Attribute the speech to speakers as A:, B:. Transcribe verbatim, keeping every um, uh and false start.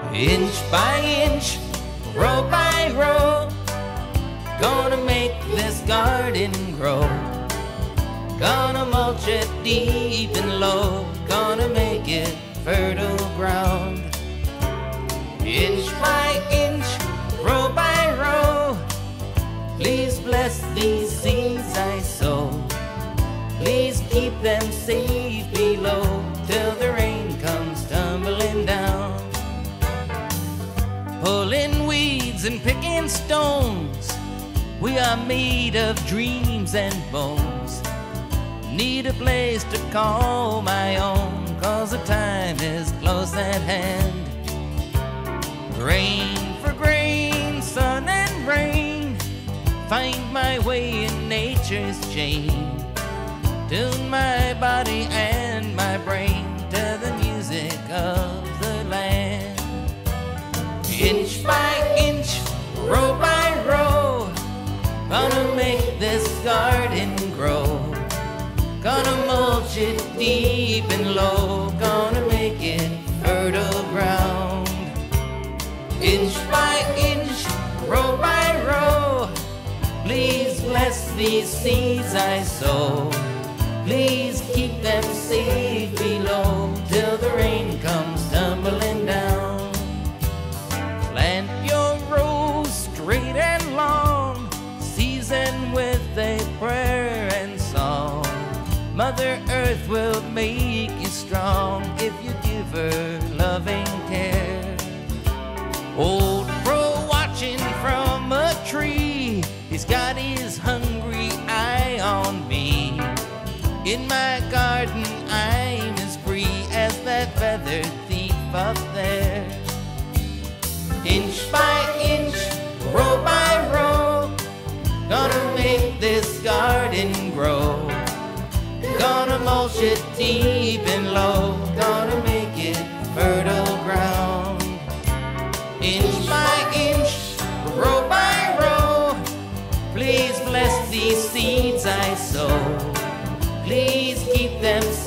A: Inch by inch, row by row, gonna make this garden grow. Gonna mulch it deep and low, gonna make it fertile ground. Inch by inch, row by row, please bless these seeds I sow. Please keep them safe below till the rain comes tumbling down. Pulling weeds and picking stones, we are made of dreams and bones. Need a place to call my own, 'cause the time is close at hand. Grain for grain, sun and rain, find my way in nature's chain. Tune my body and my brain to the music of the land. Inch by inch, row by row, gonna make this garden grow. Gonna mulch it deep and low, gonna make it fertile ground. Inch by inch, row by row, please bless these seeds I sow. Please keep them safe below till the rain comes tumbling down. Plant your rows straight and long, season with a prayer and song. Mother Earth will make you strong if you give her loving care. Old crow watching from a tree, he's got his hungry eye on me. In my garden I'm as free as that feathered thief up there. Inch by inch, row by row, gonna make this garden grow. Gonna mulch it deep and low, gonna make it fertile ground. Inch by inch, row by row, please bless these seeds I sow. Please keep them